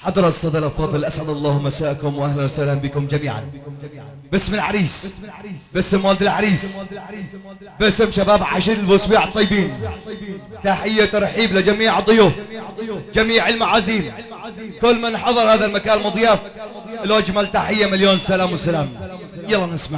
حضر السادة الأفاضل، أسعد الله مساءكم وأهلا وسهلا بكم جميعا. باسم العريس، باسم والد العريس، باسم شباب عشير البوسبيع الطيبين، تحية ترحيب لجميع الضيوف، جميع المعازيم، كل من حضر هذا المكان مضياف، له أجمل تحية، مليون سلام وسلام. يلا نسمع.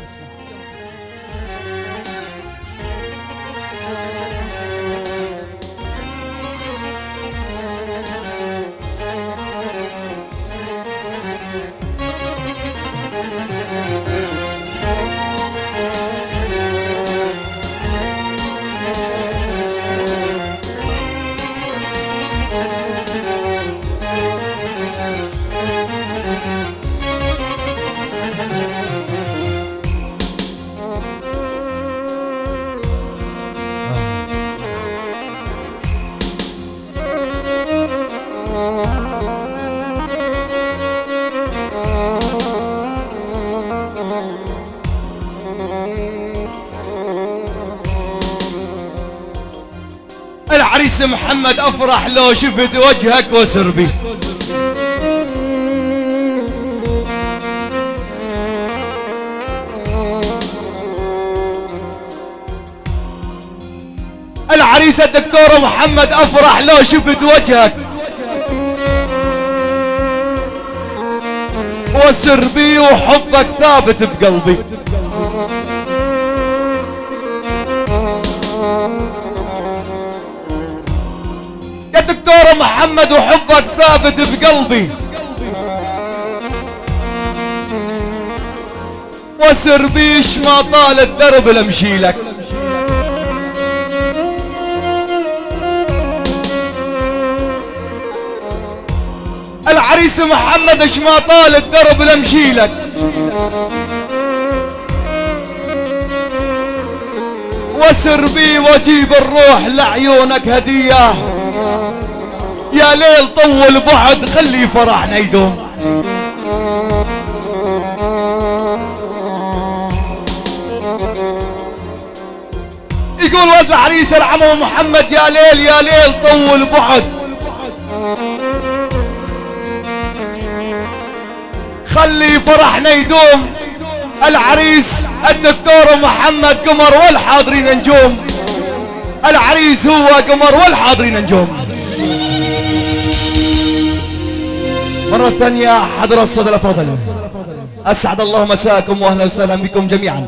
العريس محمد افرح لو شفت وجهك وسربي. العريس الدكتور محمد افرح لو شفت وجهك وسربي وحبك ثابت بقلبي. يا دكتور محمد وحبك ثابت بقلبي، وسربيش ما طال الدرب لمشيلك. العريس محمد اش ما طال الدرب لمشيلك، وسربي واجيب الروح لعيونك هديه. يا ليل طول بعد خلي فرحنا يدوم. يقول ولد العريس العمو محمد يا ليل يا ليل طول بعد خلي فرحنا يدوم. العريس الدكتور محمد قمر والحاضرين نجوم. العريس هو قمر والحاضرين نجوم. مرة ثانية حضر السادة الأفاضل، أسعد الله مساءكم وأهلا وسهلا بكم جميعا.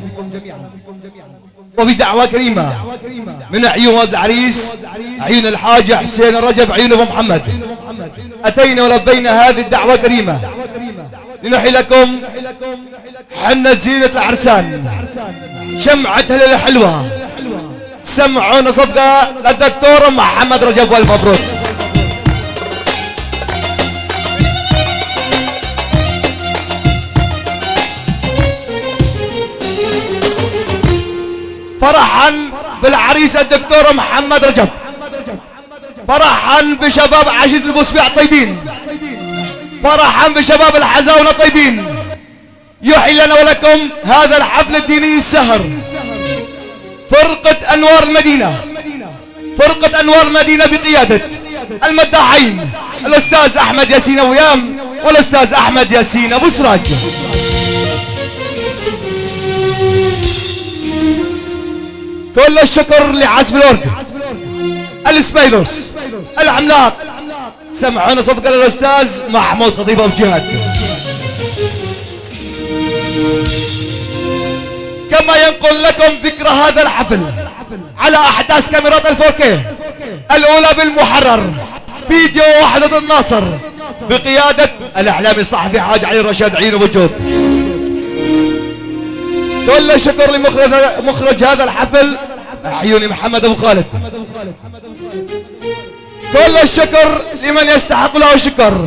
وبدعوة كريمة من عيون ولد العريس، عيون الحاج حسين الرجب، عيون أبو محمد، أتينا ولبينا هذه الدعوة كريمة لنحي لكم حنة زينة العرسان، شمعة هلال حلوة. سمعونا صفقة للدكتور محمد رجب والمبروك. فرحا بالعريس الدكتور محمد رجب، فرحا بشباب عشيرة البوسبيع الطيبين، فرحا بشباب الحزاونة الطيبين. يحيي لنا ولكم هذا الحفل الديني السهر فرقة أنوار المدينة، فرقة أنوار المدينة بقيادة المداحين الأستاذ أحمد ياسين ويام والأستاذ أحمد ياسين أبو سراج. كل الشكر لعزف الورد السبايدرز العملاق. سمعونا صفقة للأستاذ محمود خطيب أبو جهاد. كما ينقل لكم ذكرى هذا الحفل على أحداث كاميرات الفوركي الأولى بالمحرر فيديو وحدة الناصر بقيادة الإعلامي الصحفي حاج علي الرشاد عين أبو جود. كل الشكر لمخرج هذا الحفل عيوني محمد أبو خالد. كل الشكر لمن يستحق له الشكر،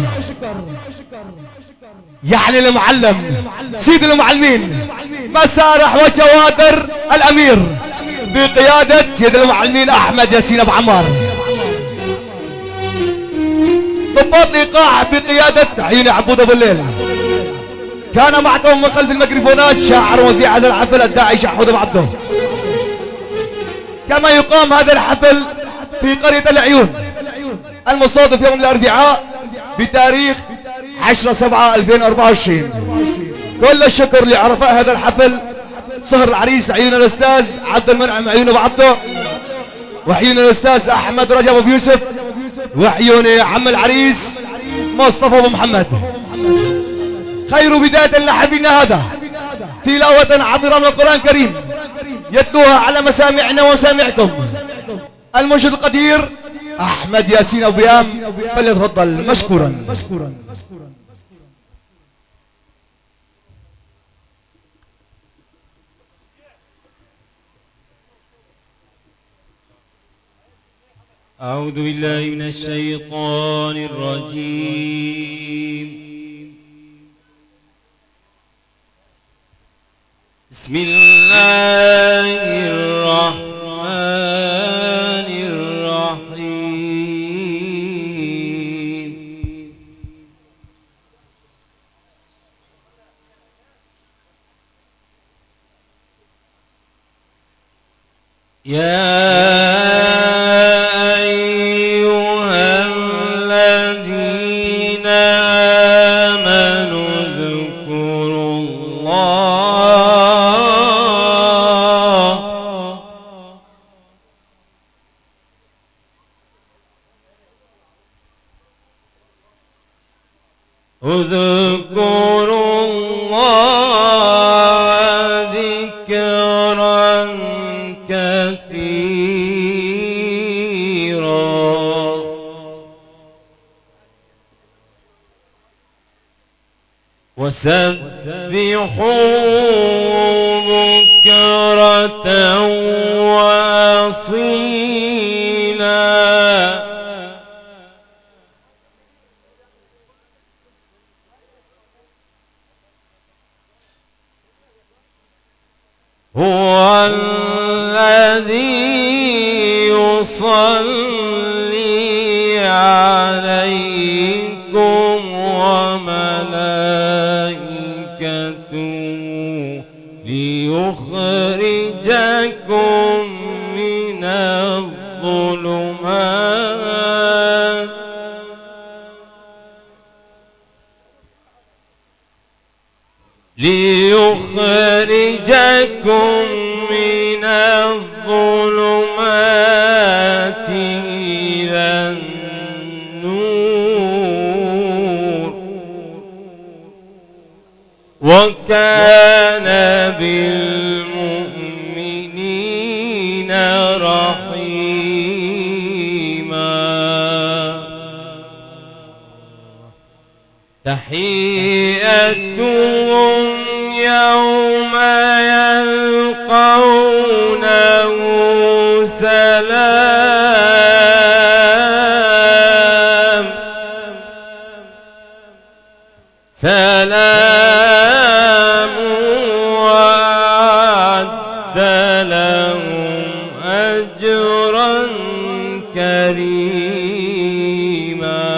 يعني المعلم سيد المعلمين مسارح وجوادر الأمير بقيادة سيد المعلمين أحمد ياسين أبو عمار. ضباط الإيقاع بقيادة عيوني عبود أبو الليل. كان معكم من خلف الميكروفونات شاعر وذيع هذا الحفل الداعي شحود أبو عبده. كما يقام هذا الحفل في قرية العيون المصادف يوم الأربعاء بتاريخ 10/7/2024. كل الشكر لعرفاء هذا الحفل، صهر العريس عيون الأستاذ عبد المنعم عيون أبو عبده، وعيون الأستاذ أحمد رجب أبو يوسف، وعيون عم العريس مصطفى أبو محمد. خير بداية لحفلنا هذا تلاوة عطرة من القرآن الكريم يتلوها على مسامعنا ومسامعكم المنشد القدير أحمد ياسين أبو بيام، فليتفضل مشكورا. أعوذ بالله من الشيطان الرجيم. بسم الله الرحمن الرحيم. يا اذكروا الله ذكرا كثيرا وسبحوه بكرة وأصيلا. هو الذي يصلي عليكم وملائكته ليخرجكم من الظلمات من الظلمات إلى النور وكان بالمؤمنين رحيما. تحيتهم يوم يلقونه سلام سلام وأعد لهم أجرا كريما.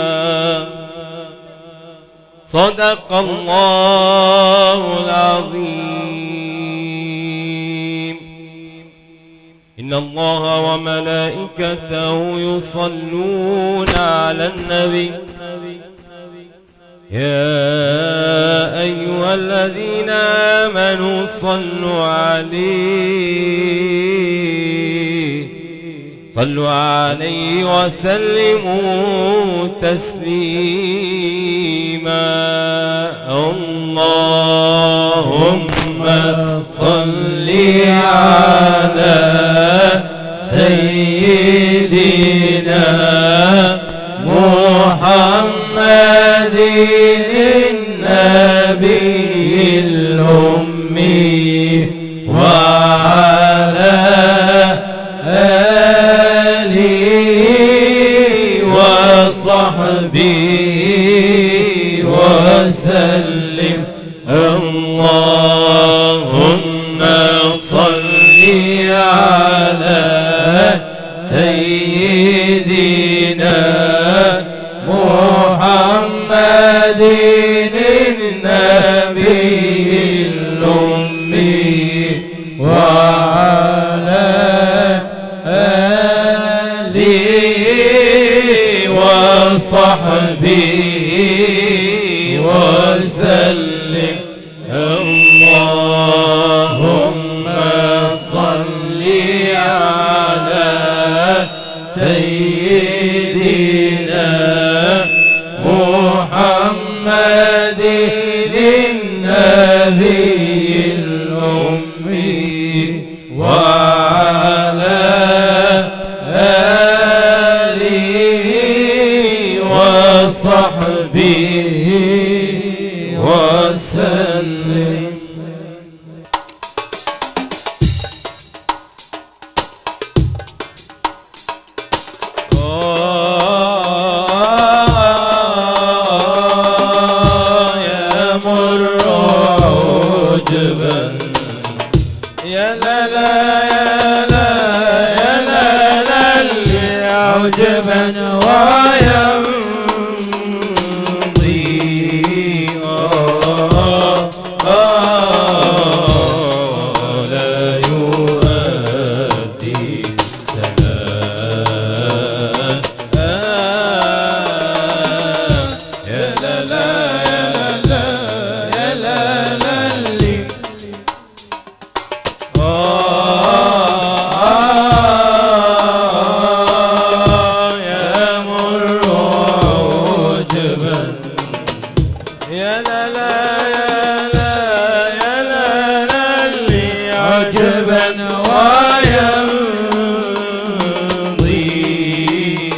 صدق الله العظيم. إن الله وملائكته يصلون على النبي يا أيها الذين آمنوا صلوا عليه وسلموا تسليما. اللهم صل على سيدنا محمد النبي الأمي وعلى آله وصحبه وسلم. اللهم صل على سيدنا محمد النبي الأمي وعلى آله وصحبه سيدنا محمد النبي الأمي وعلى آله وصحبه وسلم. يا لا لا يا لا يا لا لا اللي عجبا ويمضي لا يؤدي سلام يا لا لا يا لا لا يا لا لا اللي يمر عجبا يا لا لا يا لا يا لا لا اللي عجبا ويمضي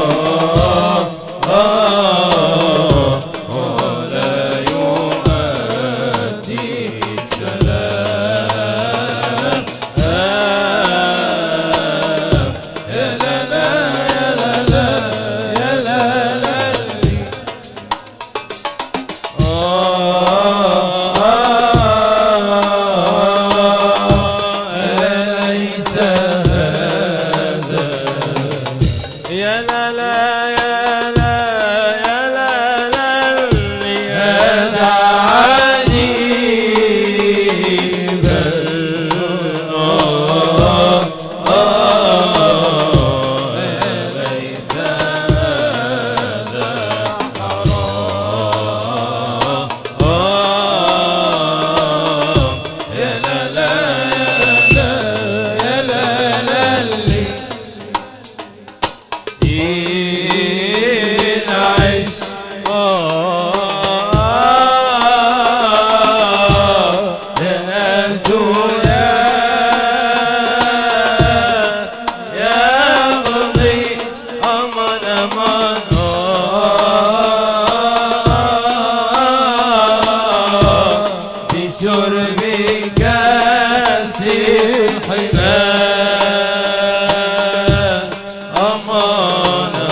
ولا يؤدي سلام يا لا لا يا لا لا يا لا لا أليس هذا يا لا لا يا لا يا لا لا هذا عجيبا أليس هذا حرام يا لا لا يا لا لا اللي ينعش ناس يقضي أمان أمان بشرب كاس الحمام أمان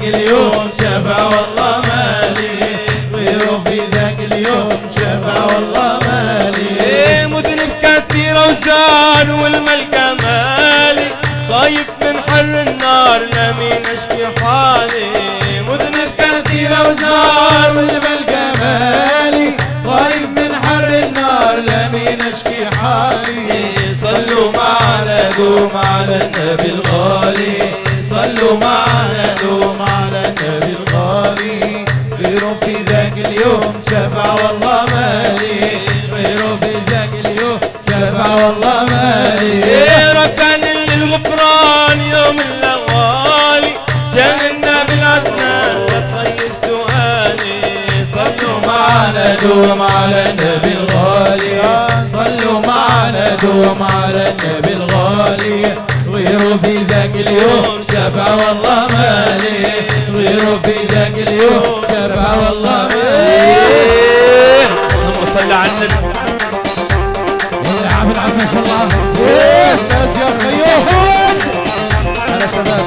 اليوم شفا والله مالي غيره في ذاك اليوم شفا والله مالي مذنب كثير وزار والملكة مالي خايف من حر النار لمين اشكي حالي مذنب كثير وزار والملكة مالي خايف من حر النار لمين اشكي حالي صلوا معنا دوم على النبي الغالي صلوا معنا دوم على النبي الغالي غيره في ذاك اليوم شفع والله مالي غيره في ذاك اليوم شفع والله مالي ركان للغفران يوم الاغوالي جاءنا بالعدنان تخيل سؤالي صلوا معنا دوم على النبي الغالي صلوا معنا دوم على النبي الغالي غيره في ذاك اليوم شفع والله مالي غيره في ذاك اليوم شفع والله مالي اللهم صل على النبي العب العب ما شاء الله يا استاذ يا خيوط هلا شباب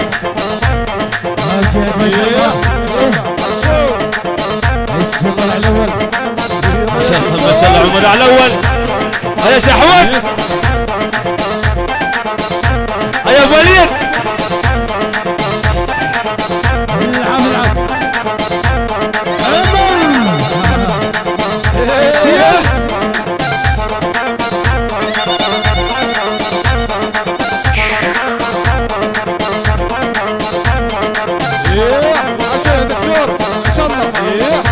ما شاء الله ما شاء الله عمر على الاول هيا شحوت هيا ابو وليد العب العب عشان دكتور ما شاء الله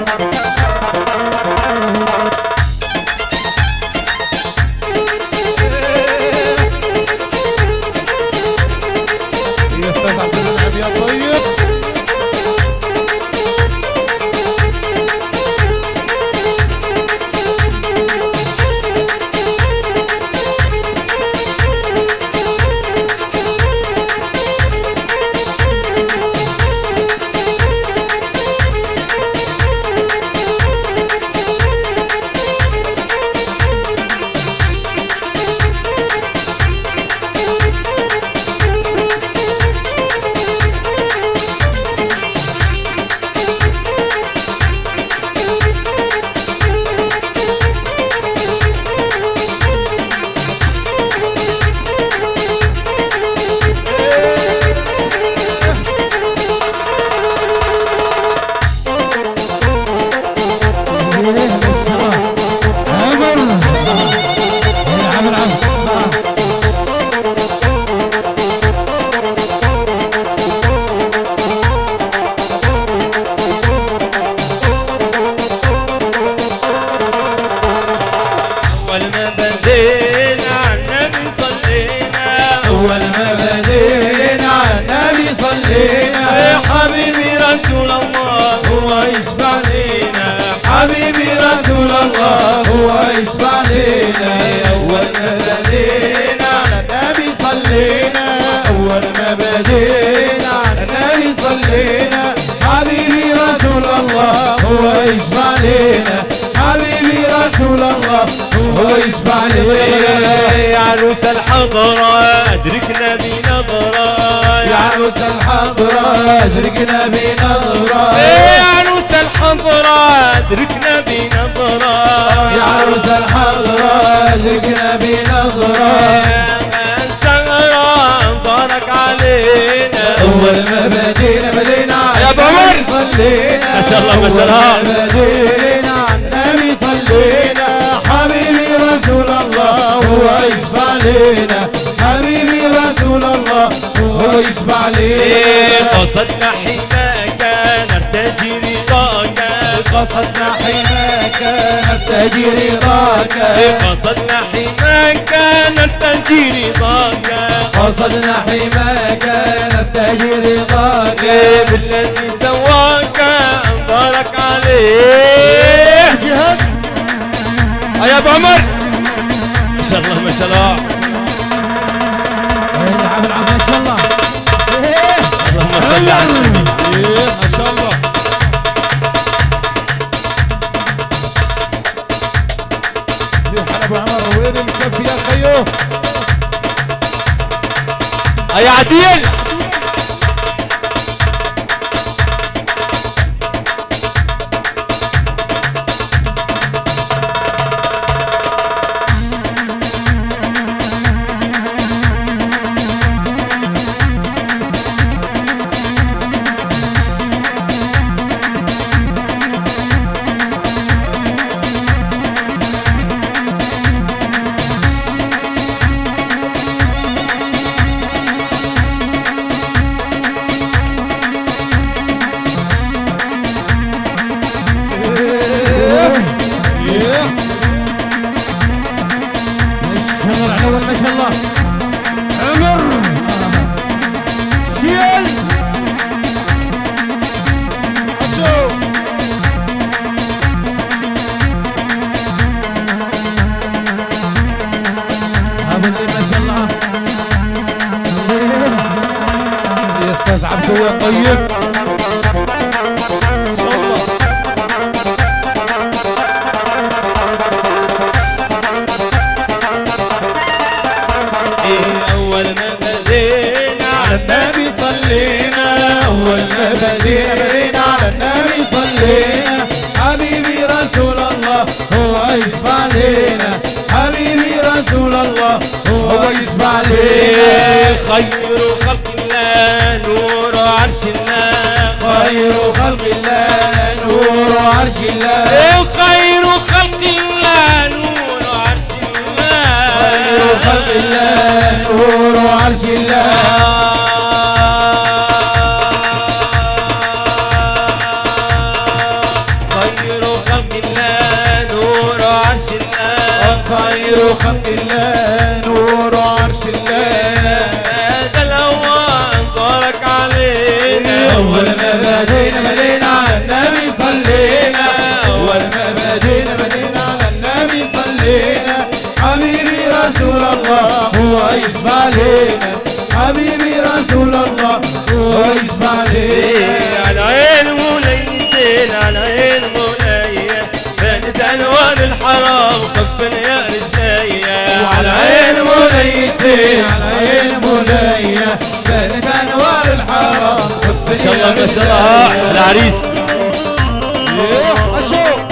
يا استاذ عبد المنعم يا طيب يا عروس الحضرة أدركنا بنظرة يا عروس الحضرة أدركنا بنظرة يا عروس الحضرة أدركنا بنظرة يا عروس الحضرة أدركنا بنظرة الزهرة بارك علينا أول ما بدينا يا أبو عمر صلينا ما شاء الله ما شاء الله بدينا النبي صلينا حبيبي رسول الله هو يشفع لنا حبيبي رسول الله هو يشفع لنا قصدنا حماك نرتجي رضاك قصدنا حماك نرتجي رضاك قصدنا حماك نرتجي رضاك قصدنا حماك نرتجي رضاك بالذي سواك بارك عليه جهاد يا ابو عمر ما شاء الله ما شاء الله العب العب ما شاء الله اللهم صل على النبي ما شاء الله يا ابو عمر وين الكف يا خيو يا عديل استاذ عبدو طيب ان شاء الله. اول ما بدينا على النبي صلينا، اول ما بدينا على النبي صلينا. حبيبي رسول الله هو يشفع لنا، حبيبي رسول الله هو يشفع لنا. خير خلق الله نور عرش الله، خير خلق الله نور عرش الله، خير خلق الله نور عرش الله، خير خلق الله نور عرش الله. خير خلق الله نور عرش الله، خير خلق الله نور عرش الله. هذا الأول بارك علينا، أول ما بدينا على النبي صلينا، أول ما بدينا على النبي صلينا. حبيبي رسول الله هو يشفع لنا، حبيبي رسول الله هو يشفع لنا. على عين موليتين على عين مولية بنت أنوار الحرام خف يا رجلية، وعلى عين موليتين على عين مولية بنت أنوار الحرام. ما شاء الله ما شاء الله العريس. أشوف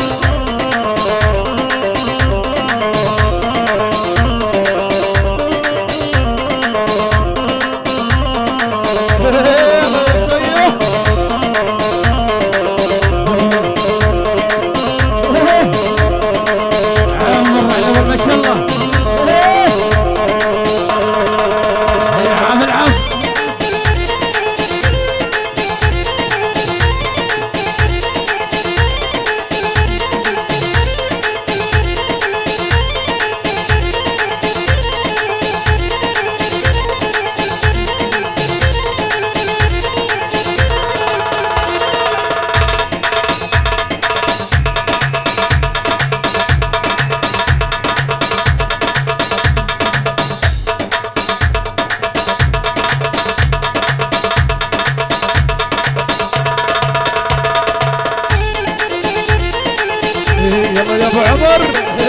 يلا يا ابو عمر.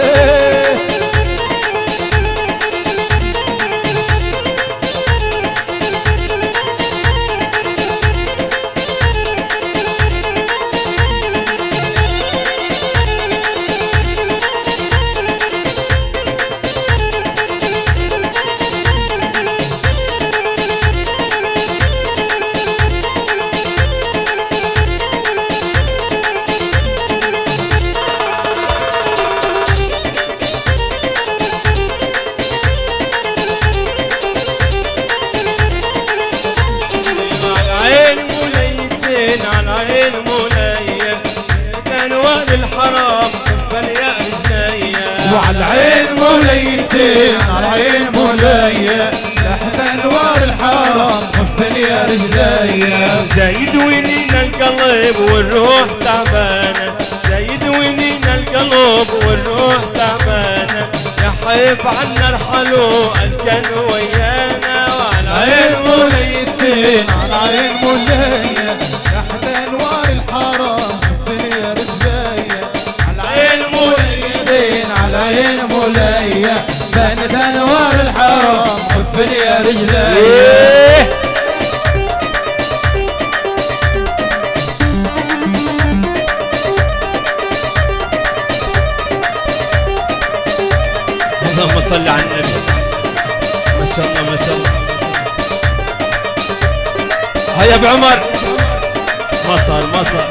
على عين مولية أنوار الحرام خف يا رجلية، وعلى عين موليتين على عين مولية تحت انوار الحرام خف يا رجليا. زايد وينينا القلب والروح تعبانة، زايد وينينا القلب والروح تعبانة، يا حيف عنا ارحلوا الكن ويانا. وعلى عين موليتين على عين مولية تحت انوار الحرام خف يا رجليا. على عين موليتين على عين مولية بنت انوار الحرام خف يا رجليا. اللهم صل على النبي. ما شاء الله ما شاء الله. هيا ابو عمر مصر مصر.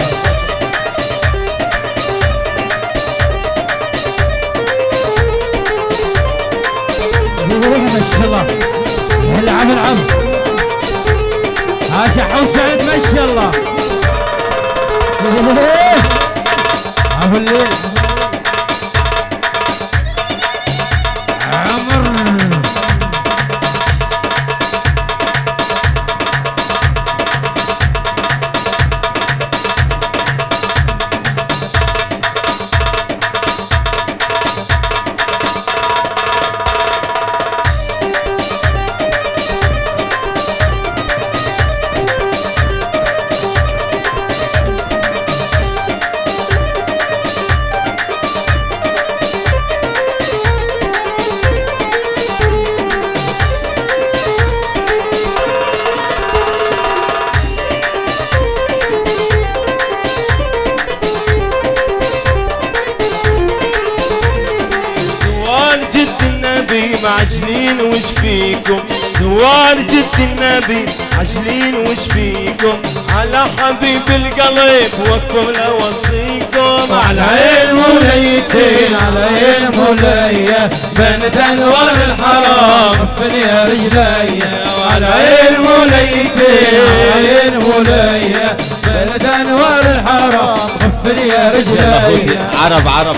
ما شاء الله العب العب ها شحون سعيد ما شاء الله. ابو الليل عمر بيكم زوار جد النبي عجلين وش بيكم على حبيب القلب وكم لوصيكم على عين موليتين على عين مولية بنت انوار الحرام خفن يا رجليا على عين موليتين على عين مولية بنت انوار الحرام خفن يا رجليا عرب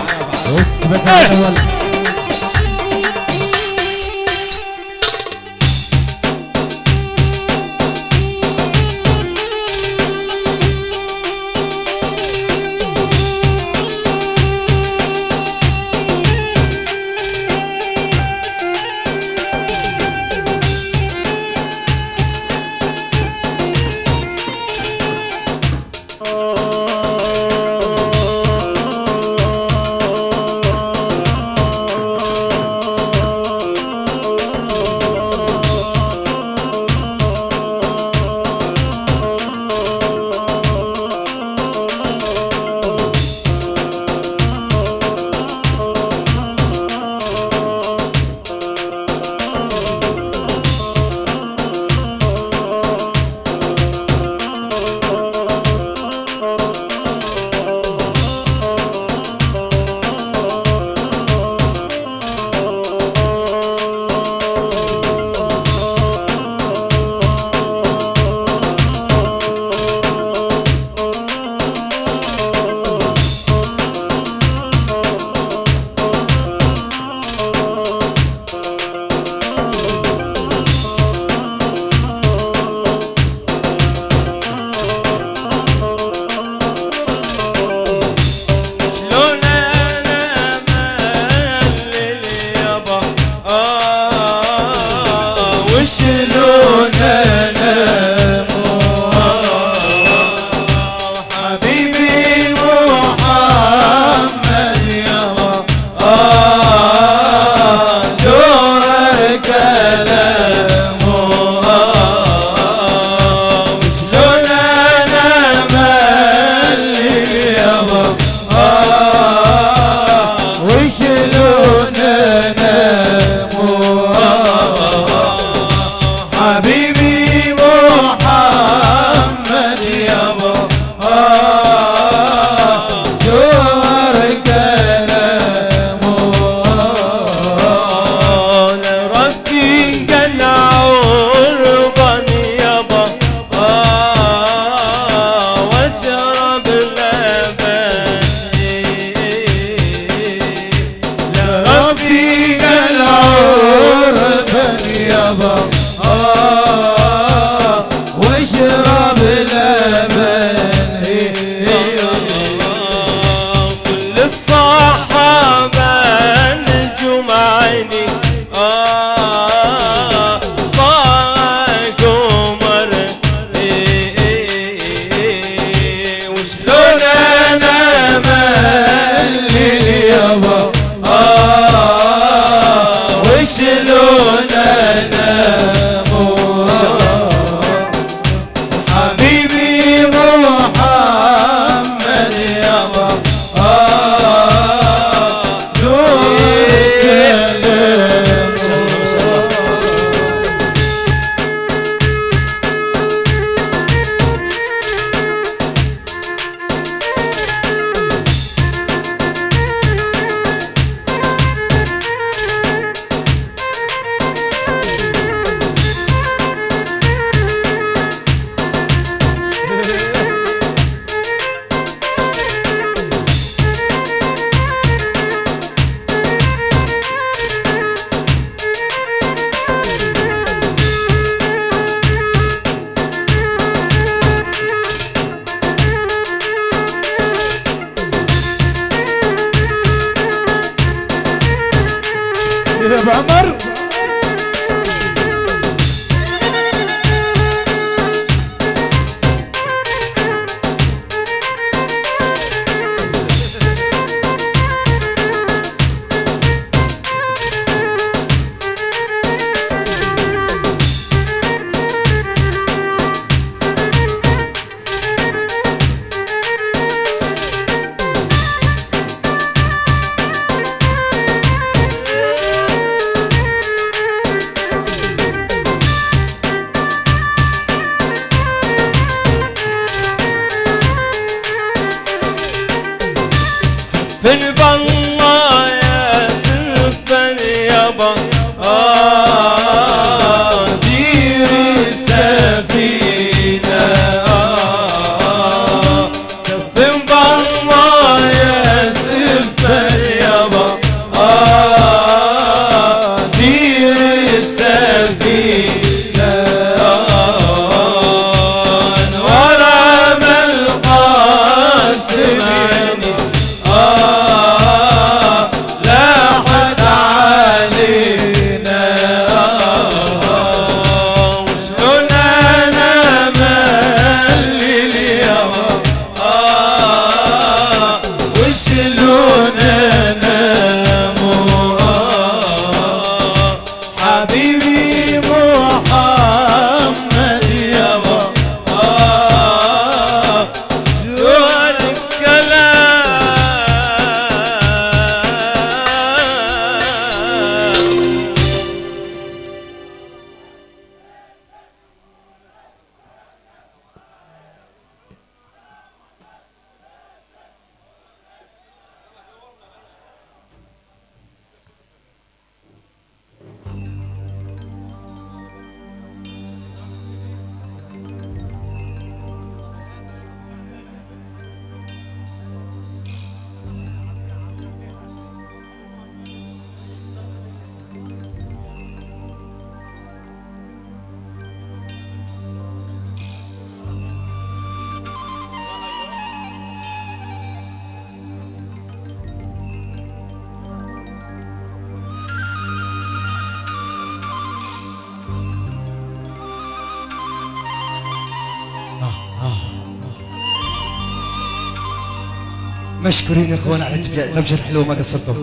مشكورين يا اخوان على الدبشه الحلوه ما قصرتوا.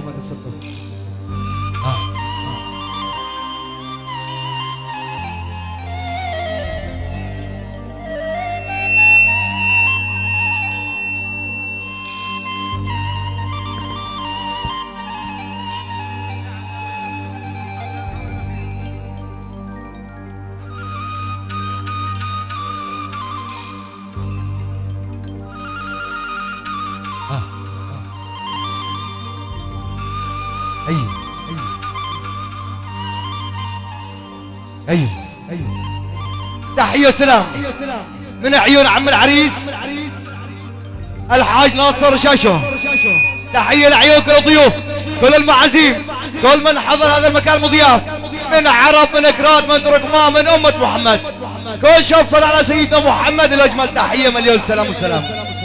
ايوه تحية وسلام من عيون عم العريس الحاج ناصر شاشو. تحية لعيون كل الضيوف، كل المعازيم، كل من حضر هذا المكان مضياف، من عرب، من اكراد، من تركمان، من امة محمد، كل شاب صل على سيدنا محمد الاجمل. تحية مليون سلام وسلام.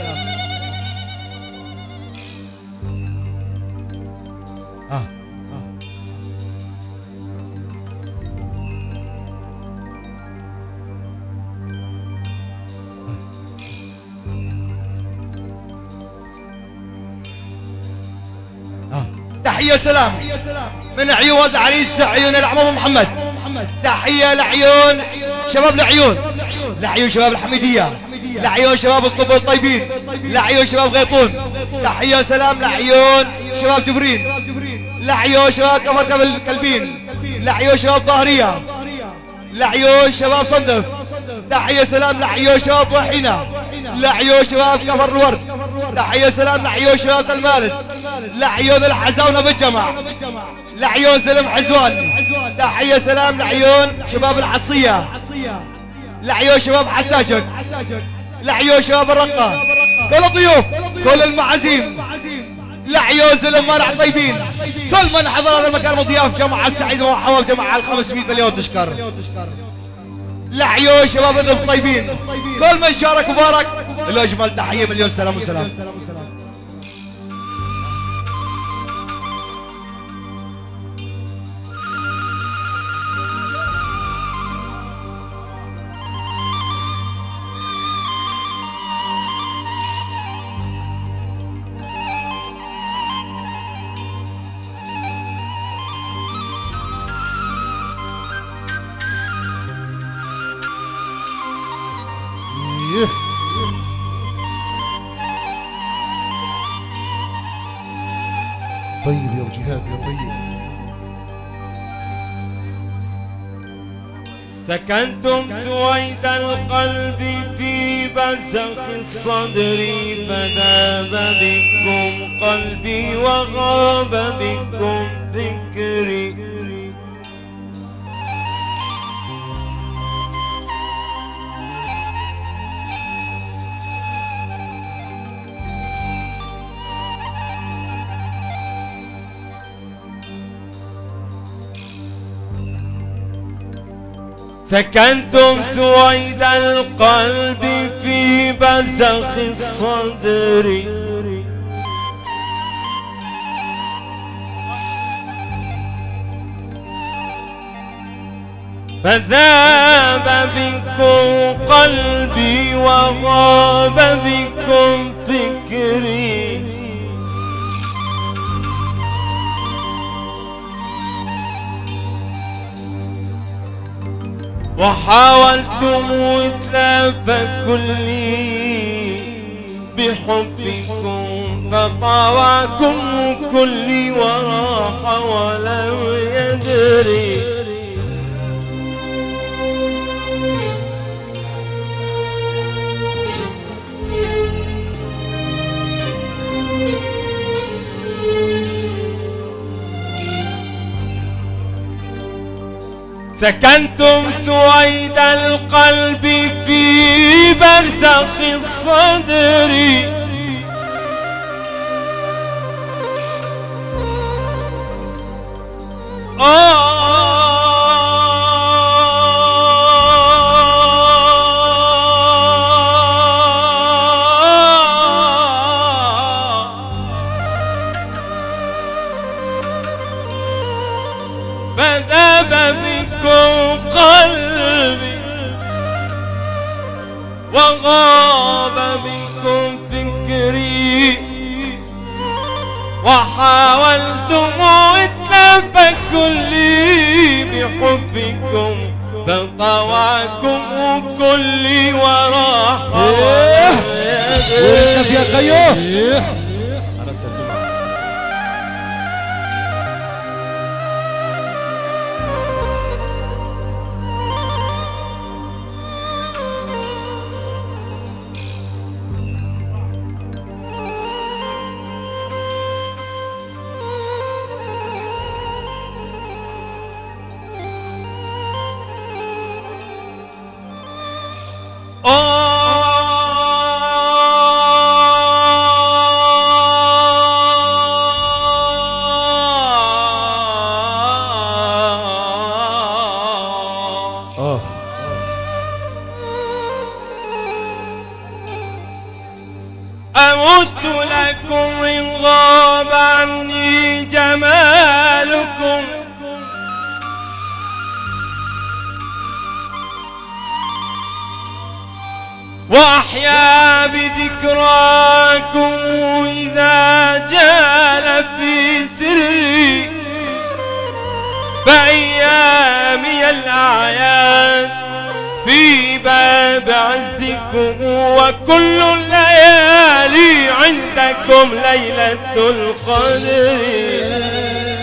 تحية وسلام من عيون ولد العريس، عيون العمام محمد. تحية لعيون شباب العيون، لعيون شباب الحميدية، لعيون شباب اسطنبول الطيبين، لعيون شباب غيطون. تحية وسلام لعيون شباب جبرين، لعيون شباب كفر كلبين، لعيون شباب ظاهرية، لعيون شباب صندف. تحية سلام لعيون شباب طحينة، لعيون شباب كفر الورد. تحية سلام لعيون شباب المالد، لعيون الحزاونة بالجمع، لعيون زلم حزوان. تحية سلام لعيون شباب الحصية، لعيون شباب حساشك، لعيون شباب الرقة، كل الضيوف، كل المعازيم، لعيون زلم مانع طيبين، كل من حضر هذا المكان مضياف. جماعة السعيد وحوال جماعة 500 مليون تشكر. لعيون شباب الذب طيبين، كل من شارك وبارك الاجمل. تحية مليون سلام وسلام. طيب يا جهاد يا طيب. سكنتم سويد القلب في برزخ الصدر، فذاب بكم قلبي وغاب بكم ذكري. سكنتم سويد القلب في برزخ الصدر، فذاب بكم قلبي وغاب بكم فكري. وحاولتم إتلاف كلي بحبكم، فطاوعكم كلي وراح ولم يدري. سكنتم سويد القلب في برزخ الصدر، فذاب بكم قلبي وغاب بكم فكري. وحاولتم التفكر لي بحبكم فطواكم كلي وراح. واركب يا خيو. أمت لكم إن غاب عني جمالكم وأحيا بذكراكم إذا جال في سري فأيامي الأعياد في باب عزكم وكل الليالي عندكم ليلة القدر.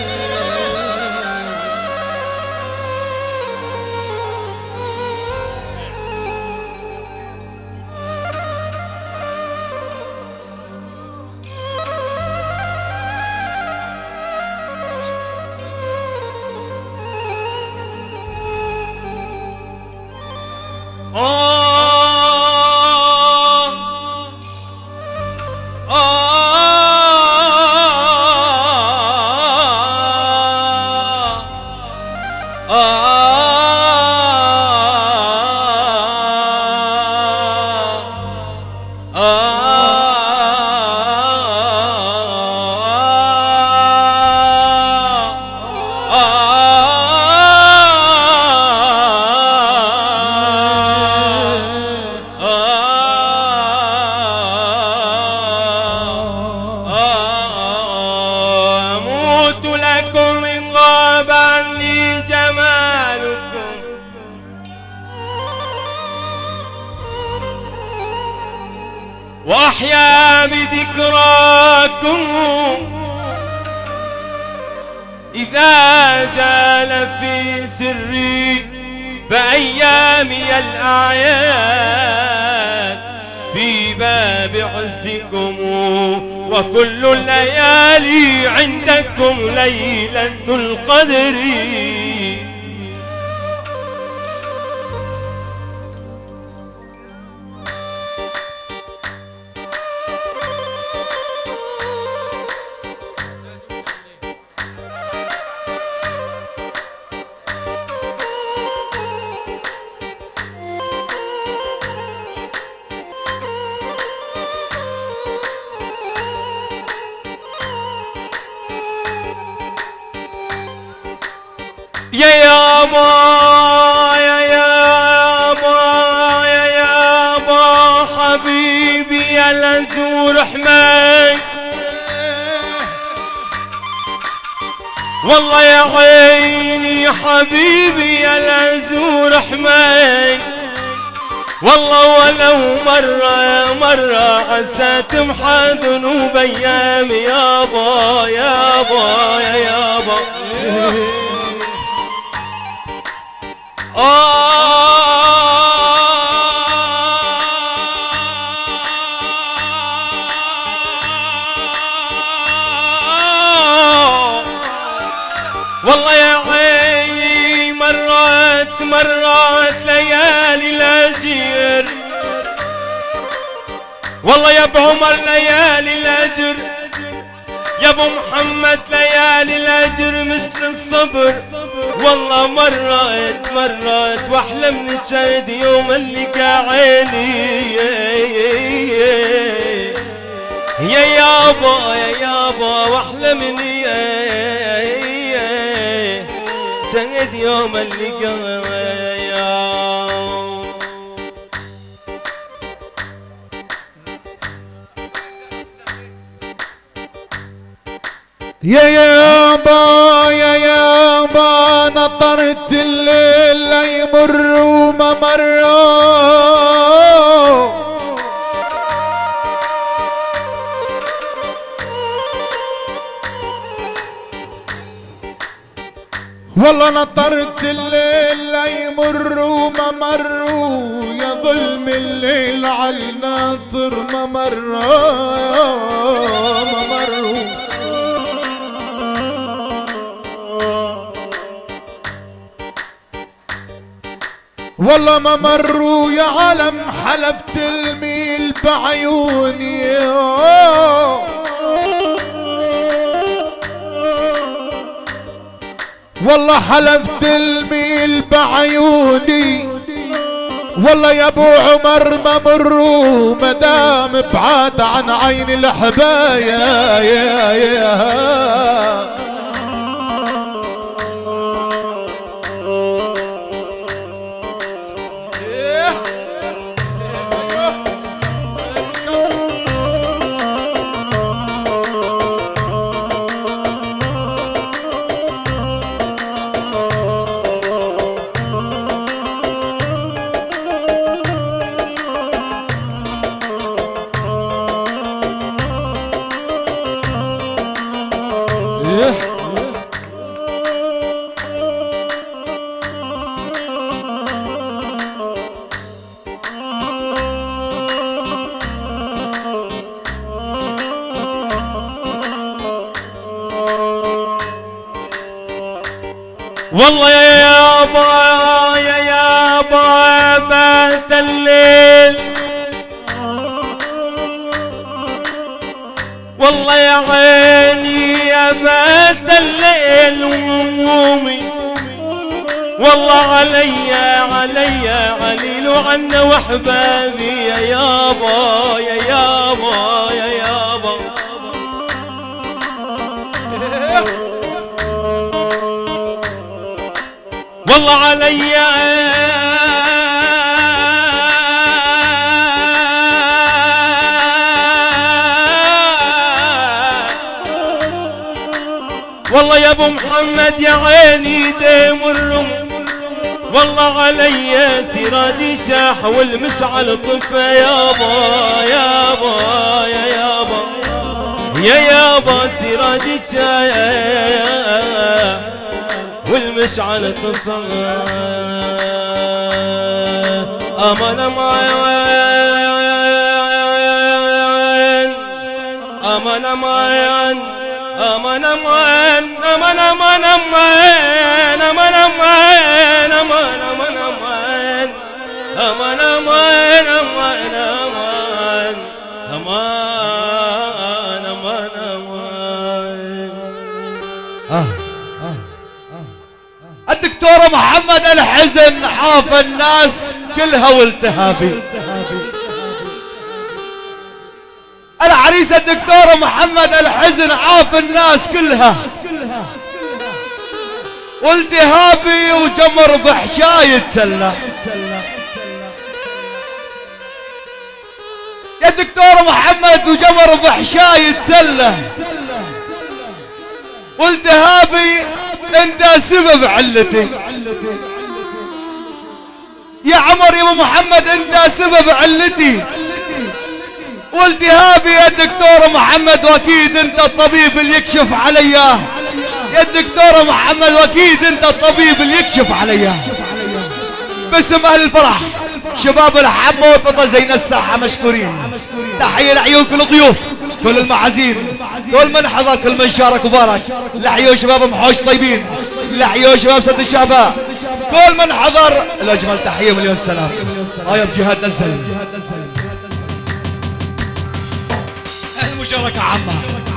وأحيا بذكراكم إذا جال في سري فأيامي الأعياد في باب عزكم وكل الليالي عندكم ليلة القدر. يا يابا يا يابا يا يابا حبيبي يا لزور حماي والله يا عيني حبيبي يا لزور حماي والله ولو مرة عسى تمحى ذنوب ايام يابا يابا يا يابا. والله يا عيني مرات ليالي الأجر والله يا ابو عمر ليالي الأجر يا ابو محمد ليالي الأجر مثل الصبر والله مرات واحلى من الشهد يوم اللي كعيني يا يابا واحلى من شهد يوم اللي كعيني. يا يابا يا يابا نطرت الليل لا يمر وما مروا، والله نطرت الليل لا يمر وما مروا، يا ظلم الليل على الناطر ما مروا ما مروا. والله ما مروا يا علم حلفت الميل بعيوني، والله حلفت الميل بعيوني، والله يا ابو عمر ما مروا مدام بعاد عن عين الحبايا يا يا. والله يا يابا يا يابا بات الليل، والله يا عيني يا بات الليل وهمومي، والله عليا عليل وعنا واحبابي يا يابا يا يابا يا يابا. والله عليا والله يا ابو محمد يا عيني ديم الرم، والله عليا سراجي شاح والمشعل طفى يابا يابا يا يابا يا يابا سراجي شاح والمشعل طفى. امان امان امان امان امان امان امان امان امان امان امان امان امان امان امان امان امان امان. الدكتور محمد الحزن عاف الناس كلها والتهابي. العريس الدكتور محمد الحزن عاف الناس كلها والتهابي وجمر بحشاي يتسلى. يا دكتور محمد وجمر بحشاي يتسلى والتهابي انت سبب علتي. يا عمر يا ابو محمد انت سبب علتي والتهابي يا دكتور محمد، واكيد انت الطبيب اللي يكشف عليا يا دكتور محمد، واكيد انت الطبيب اللي يكشف عليا. باسم اهل الفرح شباب الحمى وفطة زين الساحة مشكورين. تحية لعيون كل الضيوف كل المعازيم كل من حضر كل من شارك وبارك. لعيون شباب محوش طيبين، لعيون شباب سد الشهباء، كل من حضر الاجمل تحية مليون سلام. هاي بجهاد نزل المشاركة عامة.